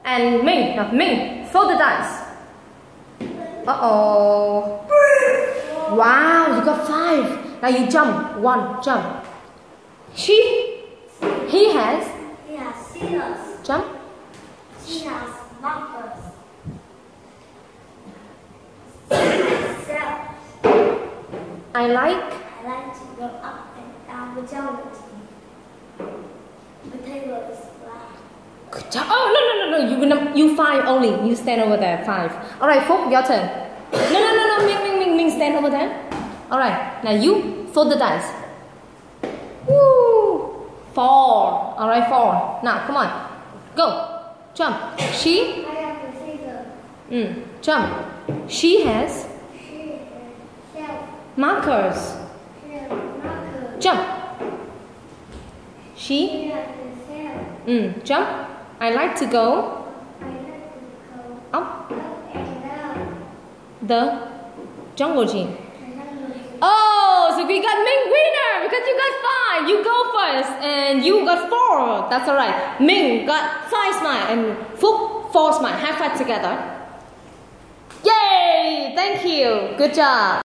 And Minh. Now Minh, throw the dice. Uh-oh. Wow, you got 5. Now you jump. 1, jump. He has scissors. Jump. She has markers. I like to go up and down the geometry. The table is black. Good job. Oh, no. You 5 only. You stand over there. 5. Alright, Phúc, your turn. No. Minh, stand over there. Alright, now you throw the dice. Woo! 4. Alright, 4. Now, come on. Go. Jump. I have the scissors. Jump. She has markers. Jump. She jump. I like to go up the jungle gym. Oh, so we got Minh winner because you got 5. You go first and you got 4. That's alright. Minh got 5 smile and Phúc 4 smile. High five together. Yay! Thank you. Good job.